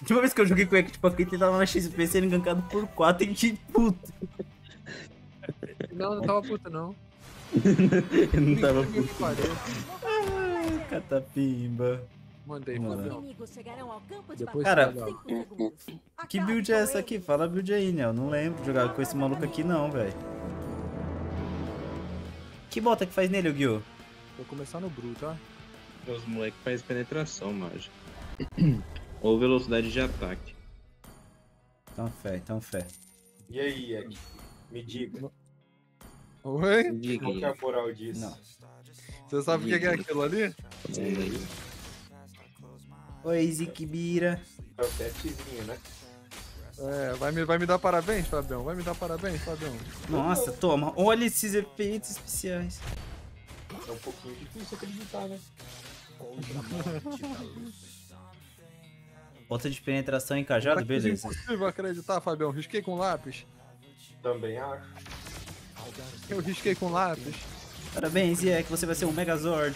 Última vez que eu joguei com ele, tipo, aqui ele tava na XP sendo gankado por 4 e de puta. Não, não tava puta, não. Eu não tava Incrível que pareça. Ai, catapimba. Mandei, Vamos lá. Fabião. Inimigos chegarão ao campo de Depois, Cara, Fabião. 5 segundos. Que build é essa aqui? Fala a build aí, né? Eu não lembro de jogar com esse maluco aqui não, velho. Que bota que faz nele, Gil? Vou começar no Bru, tá? Os moleques fazem penetração, mágica. Ou velocidade de ataque. Então fé, então fé. E aí, Ed? Me diga, Oi? qual que é a moral disso? Não. Você sabe o que é aquilo ali? Oi, Zikibira. É o petzinho, né? É, vai me dar parabéns, Fabião? Vai me dar parabéns, Fabião? Nossa, toma. Olha esses efeitos especiais. É um pouquinho difícil acreditar, né? Bota de penetração em cajado, beleza. Impossível acreditar, Fabião. Risquei com lápis. Também acho. Eu risquei com lápis. Parabéns, Ziek, você vai ser um Megazord.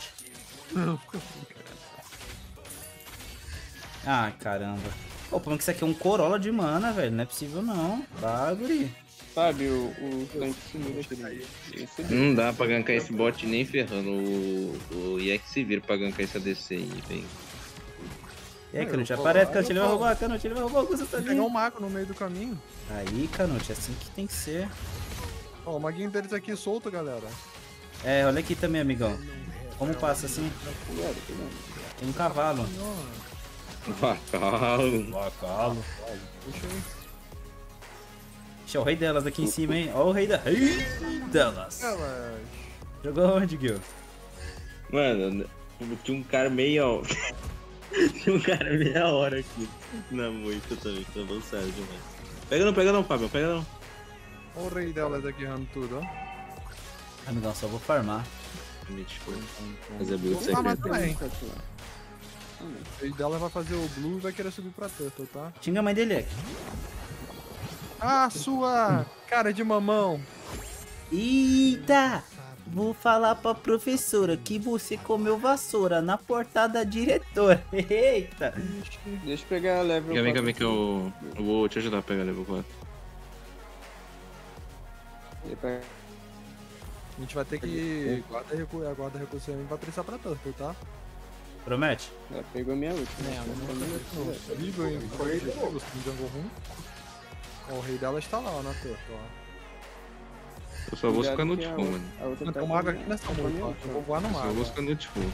Ah, caramba. Pô, como que isso aqui é um Corolla de mana, velho? Não é possível não. Bagulho. Sabe, o tanque sumiu aquele. Não dá pra gankar esse bot nem ferrando. O IX se vira pra gankar esse ADC aí, velho. E aí, Canute, aparece, Canute, ele vai roubar, Canute, ele vai roubar o que você tá Vou pegar um vendo. mago no meio do caminho. Aí, Canute, assim que tem que ser. Ó, o maguinho deles aqui solto, galera. É, olha aqui também, amigão. Como passa assim? Tem um cavalo. Bacalo. Cavalo. Puxa aí. Deixa o rei delas aqui em cima, hein? Ó o rei delas. Elas. Jogou onde, Gil? Mano, tinha um cara meia hora. Tinha um cara meia hora aqui na moita também, tô avançado demais. Pega não, Fábio, pega não. Ó o rei delas aqui errando tudo, ó. Amigão, só vou farmar. Fazer build Vou farmar secreto. também. O rei dela vai fazer o blue e vai querer subir pra Turtle, tá? Xinga a mãe dele aqui. Ah, sua cara de mamão. Eita! Vou falar pra professora que você comeu vassoura na portada da diretora. Eita! Deixa eu pegar a level. Vem que eu vou te ajudar a pegar level 4. A gente vai ter que guarda recurso aí vai precisar pra Turtle, tá? Promete? Ela pegou a minha última. Vivo em Jungle Room. Ó, o rei dela está lá, ó, na Turtle, ó. Eu só vou Cuidado ficar no que a Ultifull, mano. a outra Tem tá um mago com- aqui nessa tá com a moita, minha ó. última. Eu vou voar no Eu só mago. vou ficar no Ultifull.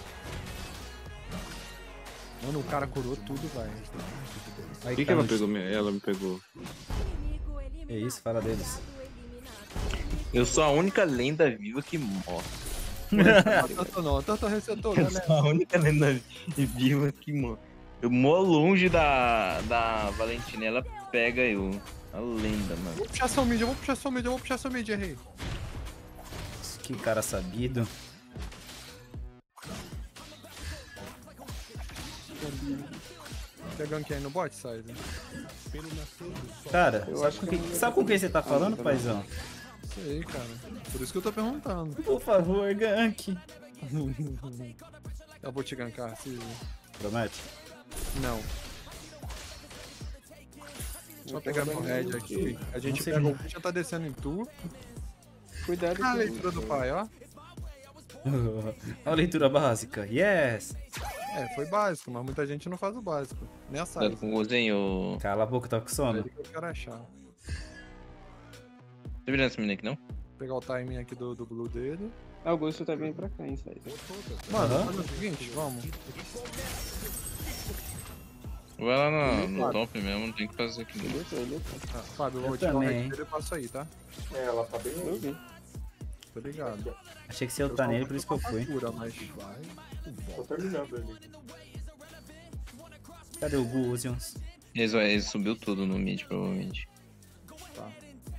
Mano, o cara curou tudo, velho. Por que ela pegou ela me pegou? É isso, fala deles. Eu sou a única lenda viva que morre. Turtle não, Turtle resetou, Eu galera. sou a única lenda viva que morre. Eu moro longe da Valentina, ela pega eu. A lenda, mano. Vou puxar seu mid, eu vou puxar seu mid, eu vou puxar seu mid, errei. Que cara sabido. Quer gank aí no bot, side? Cara, Eu sabe acho com, que quem, eu- sabe com quem você tá falando, também. paizão? Isso aí, cara. Por isso que eu tô perguntando. Por favor, gank. Eu vou te gankar, se... Promete? Não. Só pegar meu head aqui. A gente sei pega como. o bicho, já tá descendo em tu. Cuidado Ah, a com leitura do pai, ó. A leitura básica. Yes! É, foi básico, mas muita gente não faz o básico. Nessa Cuidado com o Gozenho. Cala a boca, tá com é sono. que eu quero achar. Tá virando esse menino aqui, não? Pegar o timing aqui do blue dele. Augusto tá vindo pra cá, hein, sai. Mano, Aham. faz o seguinte, vamos. Vai lá no top mesmo, não tem que fazer aqui não. Ele Ah, Fábio, eu vou Eu te dar o também. head dele e passo aí, tá? É, ela tá bem eu aí. vi. Tô ligado. Achei que você ia lutar nele, por isso que eu fui. Captura, mas... Tô terminando ali. Cadê o Guzions? Ele subiu tudo no mid, provavelmente. Tá.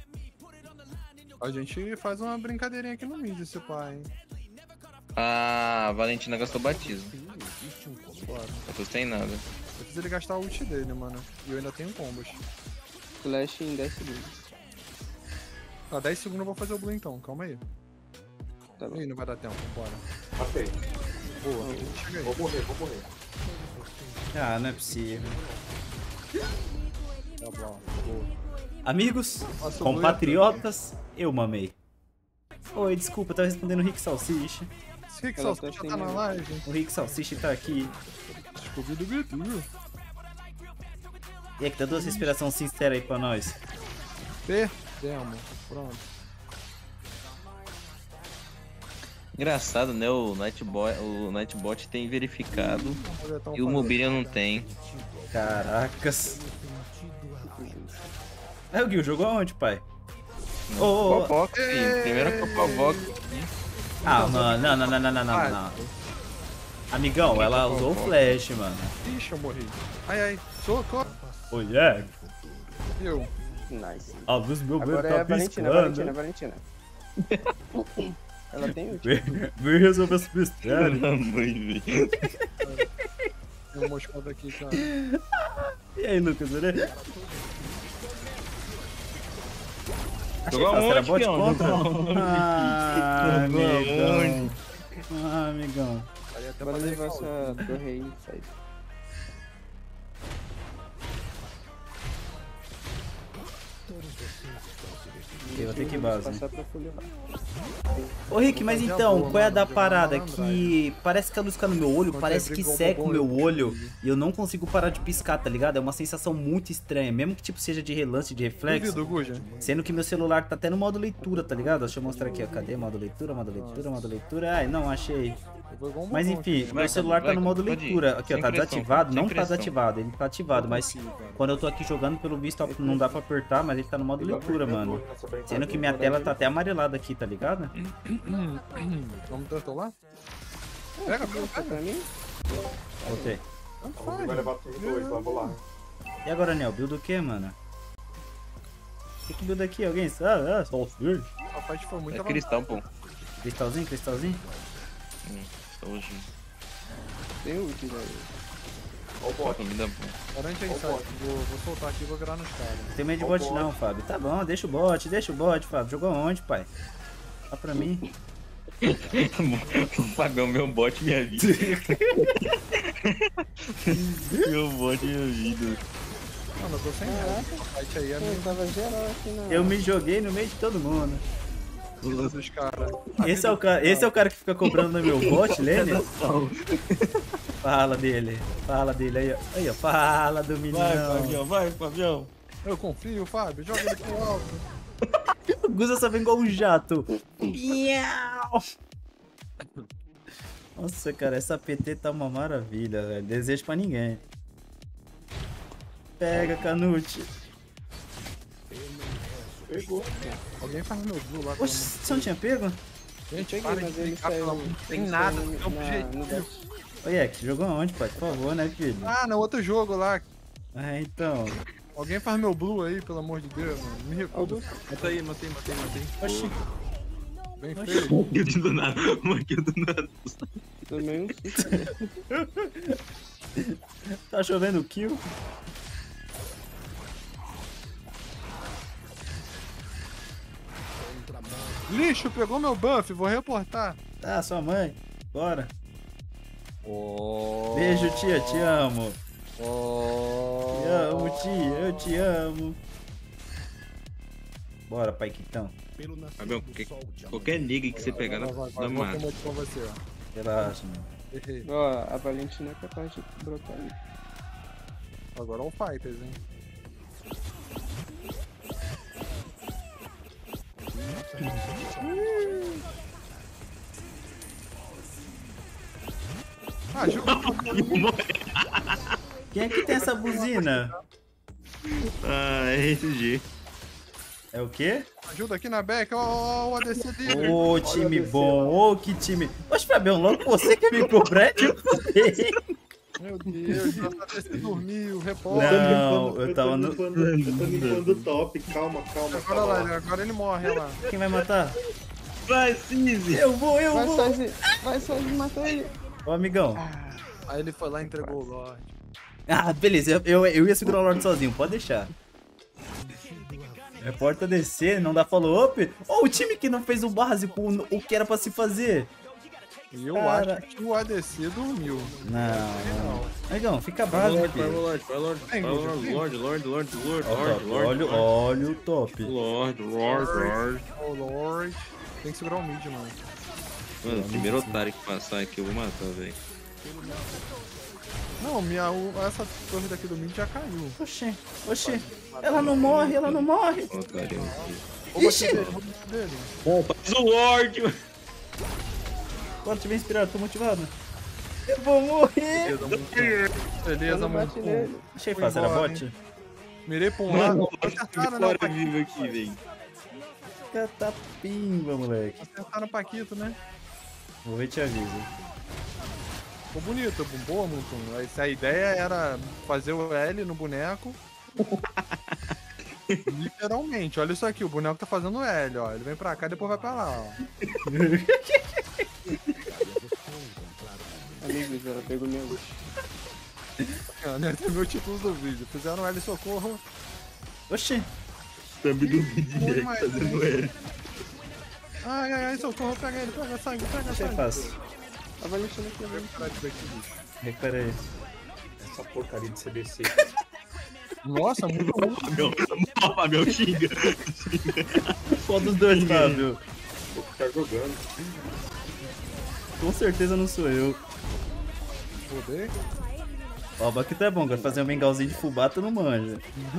A gente faz uma brincadeirinha aqui no mid, esse pai, hein? A Valentina gastou batismo. Bora. Eu custei nada. Eu fiz ele gastar o ult dele, mano. E eu ainda tenho combos. Flash em 10 segundos. Tá, 10 segundos eu vou fazer o blue então, calma aí. Tá bom. Ih, não vai dar tempo, bora. Matei. Boa, chega aí. Vou morrer, vou morrer. Ah, não é possível. Tá bom. Boa. Amigos, Nossa, compatriotas, eu mamei. Oi, desculpa, eu tava respondendo o Rick Salsicha. Esse Rick Ela Salsicha tá tá na sem- live. O Rick Salsicha tá aqui. Scooby-Doo. E aí, que dá duas respirações sinceras aí pra nós. Perdemos. Pronto. Engraçado, né? O Nightbot tem verificado Olha, tão e o falando. Mobilha não tem. Caracas. Aí o Gil jogou aonde, pai? Ô, ô, ô. Copox, sim. Primeiro Copovox. Ah, mano, não. Amigão, ela usou o flash, mano. Ixi, eu morri. Ai, socorro. Ô, yeah. Eu. Nice. A luz do meu Agora banheiro é a tá Valentina, piscando. Valentina. Ela tem ult. Vem resolver esse mistério. Tem um moscado aqui, cara. E aí, Lucas, beleza? Achei Jogou fácil, era aonde, bot peão? contra? Jogou Ah, Jogou amigão. aonde? Ah, amigão. Aí até Bora pra levar levar essa torre aí, sai. Eu vou ter que ir base. Passar pra full levar. Ô Rick, mas fazer a então, boa, qual é a mano, da jogar parada? na Que parece que a luz fica no meu olho, Quando parece é que brigou, seca o bom, meu eu olho consigo. e eu não consigo parar de piscar, tá ligado? É uma sensação muito estranha, mesmo que tipo seja de relance, de reflexo. Duvido, Guja. Sendo que meu celular tá até no modo leitura, tá ligado? Deixa eu mostrar aqui, ó. Cadê? Modo leitura, modo leitura, modo leitura. Ai, não, achei. Eu vou igual um Mas bobão enfim, aqui. meu celular tá no modo pode ir. leitura. Aqui, ó, Sem tá pressão, desativado. sem Não tá pressão. desativado, ele tá ativado, mas quando eu tô aqui jogando, pelo visto, ó, não dá pra apertar, mas ele tá no modo leitura, mano. Sendo que minha tela tá até amarelada aqui, tá ligado? Vamos turtlar? Pega, Isso pra mim? Voltei. Vai levar turno 2 lá, vou lá. E agora, Nel, build o que, mano? O que build aqui? Alguém sabe? Ah, só o filho. A parte foi muito É cristal, pô. Cristalzinho, cristalzinho? Hoje. Tem ult, velho. Ó o bot. Comida boa. Garante aí, sai. Vou soltar aqui e vou virar nos caras. Não tem medo de bot não, Fábio. Tá bom, deixa o bot, Fábio. Jogou onde, pai? Dá pra mim. O Fabião, meu bot, minha vida. Meu bot, minha vida. Mano, eu tô sem nada. A fight aí é Pô, minha tava geral aqui na... Eu me joguei no meio de todo mundo. vida dos caras. Esse é o cara que fica cobrando no meu bot, Lene? Fala dele aí, ó. Aí, ó, fala do menino. vai, Fabião. Eu confio, Fábio. Joga ele pro alto. O Guza só vem igual um jato. Miau. Nossa, cara, essa PT tá uma maravilha, velho. Desejo pra ninguém. Pega, Canute. Pegou. Alguém faz meu blue lá. Oxe, você não tinha pego? Gente, Peguei, para de mas ele clicar, pelo saiu... amor. Tem ele nada. saiu É um no objetivo. dash. Ô, Yek, jogou aonde, pai? Por favor, né, filho? Ah, no outro jogo lá. É, então. Alguém faz meu blue aí, pelo amor de Deus, mano. Me recuso. Mata aí, matei. Oxi, Bem feio. Kill do nada, uma kill do nada. Tomei um susto. tá chovendo kill. Lixo, pegou meu buff, vou reportar. Tá, sua mãe. Bora. Oh. Beijo, tia, te amo. Oh. Te amo, tia, eu te amo. Bora, pai Quitão. Fabião, qualquer nigga que você pegar na Vai, na vou mata. com você, ó. Relaxa, mano. Errei. Ó, a Valentina é capaz de brotar ali. Agora é o Fighters, hein. Ah, joga. Quem é que tem essa buzina? Ah, é RSG. É o quê? Ajuda aqui na back, ó, o ADC dele. Ô, time bom, ô, que time. Oxe, Fabião, logo você que me cobrar é tipo. Meu Deus, nosso ADC dormiu, reporta. Não, eu tava no. Eu tô limpando o top, calma. Agora lá, agora ele morre, olha lá. Quem vai matar? Vai, Cinzi. Eu vou. Vai só de matar ele. Ô, amigão. Aí ele foi lá e entregou o Lorde. Ah, beleza, eu ia segurar o Lorde sozinho, pode deixar. Repórter descer, não dá follow-up. Ô, o time que não fez o básico, o que era pra se fazer. E eu Cara. acho que o ADC dormiu. Não. Negão, fica Vai, básico, Lorde, vai, filho. Lorde, vai, Lorde, vai, Lorde, Lorde, Lorde, Lorde, Lorde, Ó o top, Lorde, olha o top. Lorde, Lorde, Lorde. Oh, Lord. Tem que segurar o mid, mano. Mano, o primeiro otário que passar aqui eu vou matar, velho. Não, essa torre daqui do mid já caiu. Oxê, oxê. Ela não morre, ela não morre. Otário aqui. Vou Ixi. bater dele, vou bater dele. Bom, faz o Lorde, mano. Bora, te inspirado, tô motivado. Eu vou morrer. Beleza, muito. Beleza, Não bate muito. nele. Achei Foi fácil, era embora, bot? Mirei pra um Mano, lado. Acertaram, né? fora vivo aqui, velho. Catapimba, moleque. Acertaram o Paquito, né? Vou ver e te aviso. Ficou bonito, boa, Mutum. A ideia era fazer o L no boneco. Literalmente, olha isso aqui, o boneco tá fazendo L, ó. Ele vem pra cá e depois vai pra lá, ó. Amigos, ela pegou minha ult. Né? Tem meu título do vídeo. Fizeram L socorro. Oxê. Thumb do vídeo Foi direct mais, fazendo L. Ai, ai, ai, socorro, pega ele, pega sangue, pega Achei sangue. fácil. A Valentina aqui, velho. Caralho, daqui, bicho. Recuperei. Essa porcaria de CBC. Nossa, mudou. Meu xinga. Qual dos dois tá, viu? Vou ficar jogando. Com certeza não sou eu. Poder? Ó, o Baquito é bom, vai fazer um mingauzinho de fubá, tu não manja.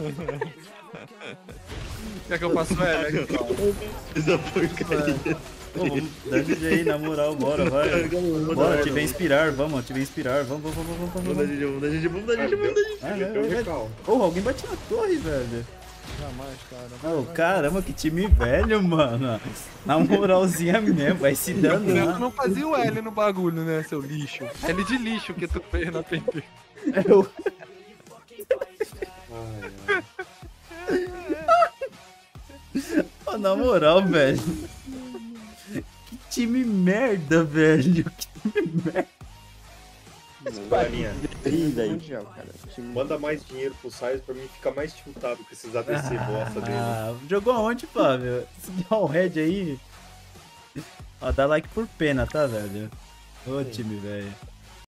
Quer que eu faça o L aqui, ó? Essa porcaria. Pô, vamos dar GG aí, na moral, bora, vai. Bora, te vem inspirar, vamos, te vem inspirar, vamos. Vamos dar GG, vamos dar GG, vamos dar GG, vamos dar GG. Vai, Já deu vai. recalque. Porra, alguém bate na torre, velho. Jamais, cara. Oh, caramba, que time velho, mano. Na moralzinha mesmo, vai se dando, Tu né? não fazia o L no bagulho, né, seu lixo? L de lixo que tu fez na PP. Eu... Ai, ai. Pô, na moral, velho. Que time merda, velho. Que time merda. Galinha, Mundial, cara. Time- manda mais dinheiro pro Size pra mim ficar mais tiltado com esses ADC bosta dele. Ah, jogou aonde, Flávio? Esse Red aí. Ó, dá like por pena, tá, velho? Ô, time, velho.